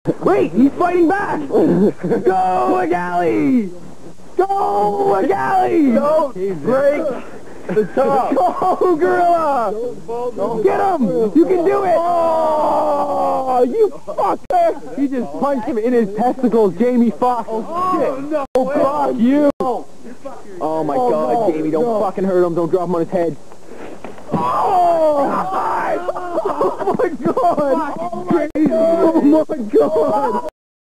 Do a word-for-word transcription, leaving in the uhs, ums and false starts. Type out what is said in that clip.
Wait, he's fighting back! Go, Agali! Go, Agali! Don't break the top! Go, Gorilla! Get him! You can do it! Oh, you fucker! He just punched him in his testicles, Jamie Foxx. Oh, shit! No, oh, fuck you! Oh my god, Jamie, don't fucking hurt him. Don't drop him on his head. Oh! Oh my god! Oh my god!